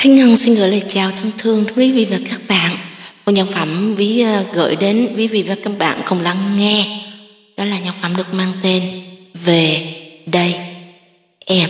Thanh Ngân xin gửi lời chào thân thương đến quý vị và các bạn. Một nhạc phẩm gửi đến quý vị và các bạn cùng lắng nghe. Đó là nhạc phẩm được mang tên Về Đây Em.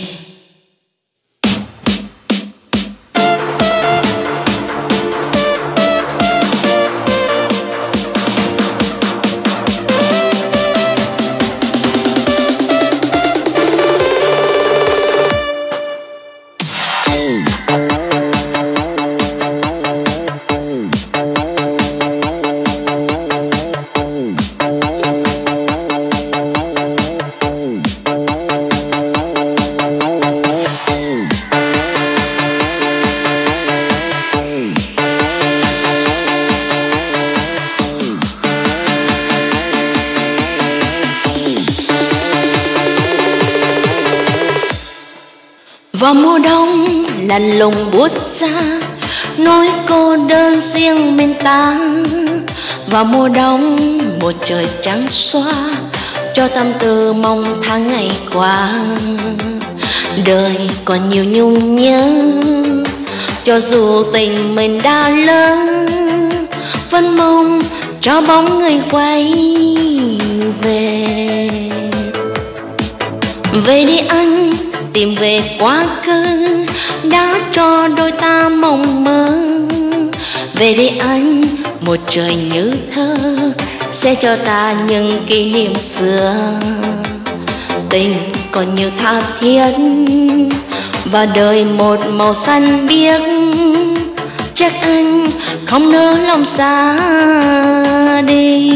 Vào mùa đông lạnh lùng buốt xa, nỗi cô đơn riêng mình ta. Vào mùa đông một trời trắng xóa, cho tâm tư mong tháng ngày qua. Đời còn nhiều nhung nhớ, cho dù tình mình đã lớn, vẫn mong cho bóng người quay về. Về đi anh, tìm về quá khứ đã cho đôi ta mộng mơ. Về đi anh, một trời như thơ sẽ cho ta những kỷ niệm xưa. Tình còn nhiều tha thiết và đời một màu xanh biếc, chắc anh không nỡ lòng xa đi.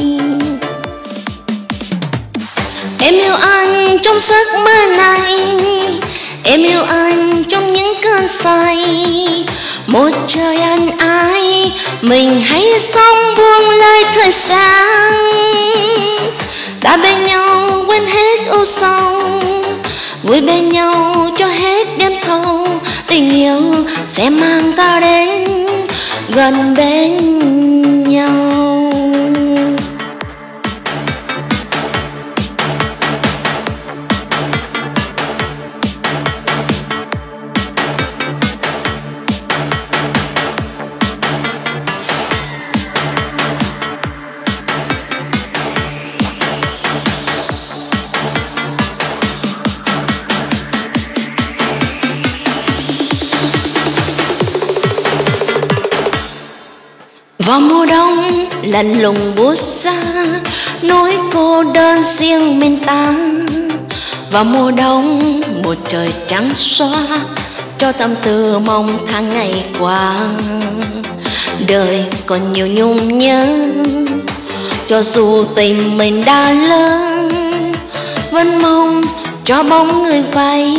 Em yêu anh trong giấc mơ này, em yêu anh trong những cơn say. Một trời ân ái, mình hãy sống buông lời thời gian. Ta bên nhau quên hết ưu sầu, vui bên nhau cho hết đêm thâu. Tình yêu sẽ mang ta đến gần bên nhau. Vào mùa đông lạnh lùng buốt xa, nỗi cô đơn riêng mình ta. Vào mùa đông một trời trắng xóa, cho tâm tư mong tháng ngày qua. Đời còn nhiều nhung nhớ, cho dù tình mình đã lớn, vẫn mong cho bóng người quay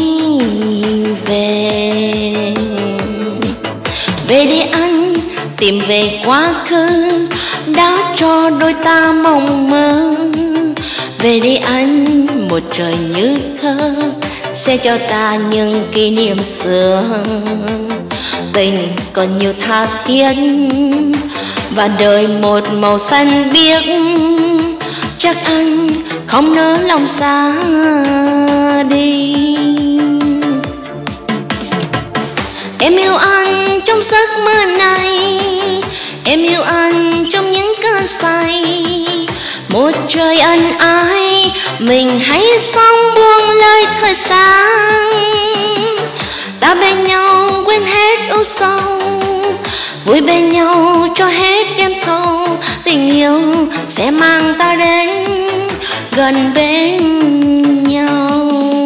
về. Về đi anh, tìm về quá khứ đã cho đôi ta mộng mơ. Về đi anh, một trời như thơ sẽ cho ta những kỷ niệm xưa. Tình còn nhiều tha thiết và đời một màu xanh biếc, chắc anh không nỡ lòng xa đi. Em yêu anh trong giấc mơ này, em yêu anh trong những cơn say. Một trời ân ái, mình hãy sống buông lời thời gian. Ta bên nhau quên hết ưu sầu, vui bên nhau cho hết đêm thâu. Tình yêu sẽ mang ta đến gần bên nhau.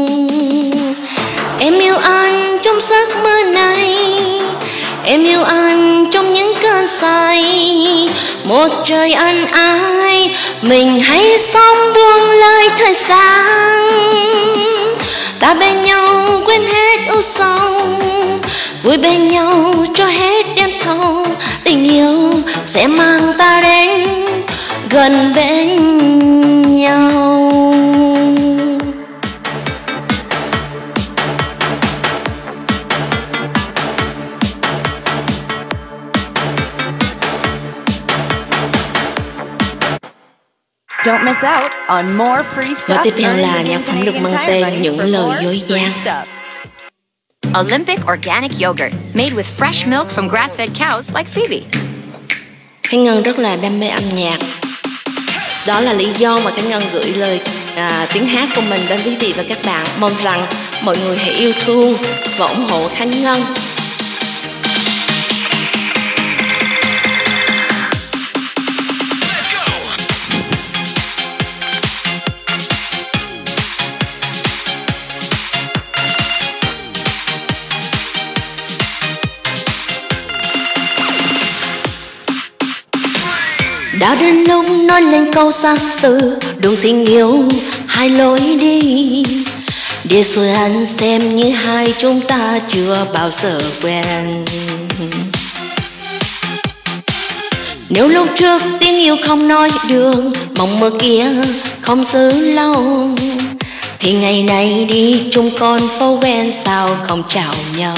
Em yêu anh trong giấc mơ này, em yêu anh trong những cơn say. Một trời ân ái, mình hãy sống buông lời thời gian. Ta bên nhau quên hết ưu sầu, vui bên nhau cho hết đêm thâu. Tình yêu sẽ mang ta đến gần bên nhau. Don't miss out on more free stuff. Và tiếp theo là nhạc phẩm được mang tên Những Lời Dối Gian. Olympic organic yogurt made with fresh milk from grass-fed cows like Phoebe. Khánh Ngân rất là đam mê âm nhạc. Đó là lý do mà Khánh Ngân gửi lời tiếng hát của mình đến quý vị và các bạn. Mong rằng mọi người hãy yêu thương và ủng hộ Khánh Ngân. Đã đến lúc nói lên câu xác từ đường tình yêu hai lối đi, để rồi anh xem như hai chúng ta chưa bao giờ quen. Nếu lúc trước tiếng yêu không nói được, mộng mơ kia không giữ lâu, thì ngày nay đi chung con phố quen sao không chào nhau.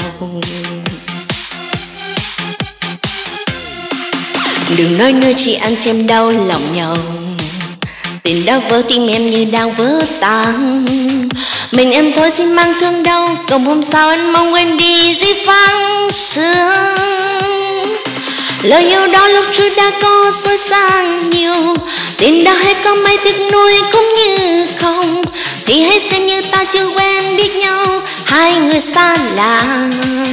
Đừng nói nữa chỉ ăn thêm đau lòng nhau, tình đã vỡ tim em như đang vỡ tan. Mình em thôi xin mang thương đau, còn hôm sau anh mong quên đi dĩ vãng xưa. Lời yêu đó lúc trước đã có xót xa nhiều, tình đã hết có mấy tiếc nuối cũng như không, thì hãy xem như ta chưa quen biết nhau, hai người xa lạ.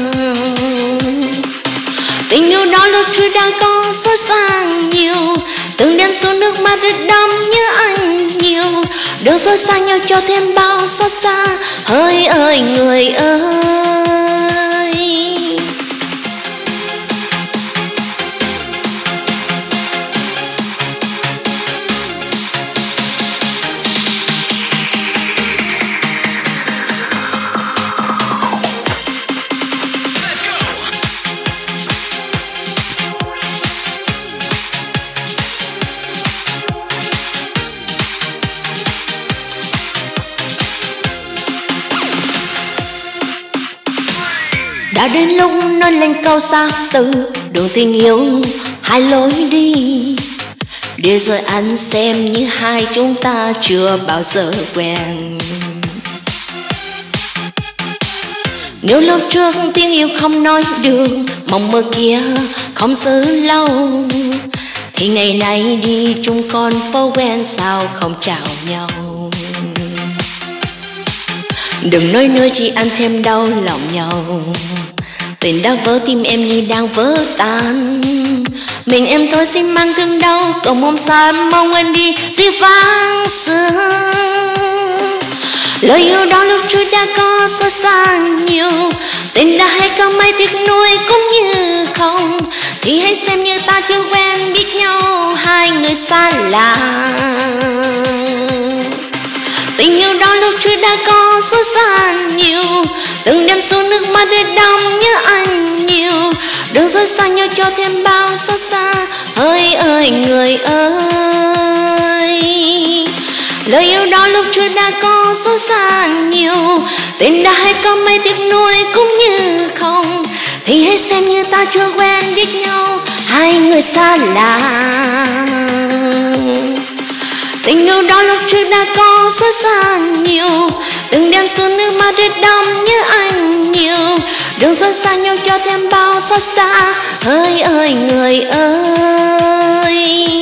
Tình yêu đó lúc trước đã có xót xa nhiều, từng đêm xuống nước mắt rất đẫm nhớ anh nhiều. Đừng xót xa nhau cho thêm bao xót xa, hỡi ơi người ơi. Đã đến lúc nói lên câu xác từ đường tình yêu hai lối đi, để rồi anh xem như hai chúng ta chưa bao giờ quen. Nếu lúc trước tiếng yêu không nói được, mộng mơ kia không giữ lâu, thì ngày nay đi chung con phố quen sao không chào nhau. Đừng nói nữa chỉ ăn thêm đau lòng nhau, tình đã vỡ tim em như đang vỡ tan. Mình em thôi xin mang thương đau, còn hôm sau em mong quên đi dĩ vãng xưa. Lời yêu đó lúc trước đã có xót xa nhiều, tình đã hay có mấy tiếc nuối cũng như không, thì hãy xem như ta chưa quen biết nhau, hai người xa lạ. Tình yêu đó lúc trước đã có xót xa nhiều, từng đêm xuống nước mắt để đong nhớ anh nhiều. Đừng dối xa nhau cho thêm bao xót xa, hỡi ơi người ơi. Lời yêu đó lúc trước đã có xót xa nhiều, tình đã hay có mấy tiếc nuối cũng như không, thì hãy xem như ta chưa quen biết nhau, hai người xa lạ. Tình yêu đó lúc trước đã có xót xa nhiều, từng đêm xuống nước mắt để đong nhớ anh nhiều. Đừng dối xa nhau cho thêm bao xót xa, hỡi ơi người ơi.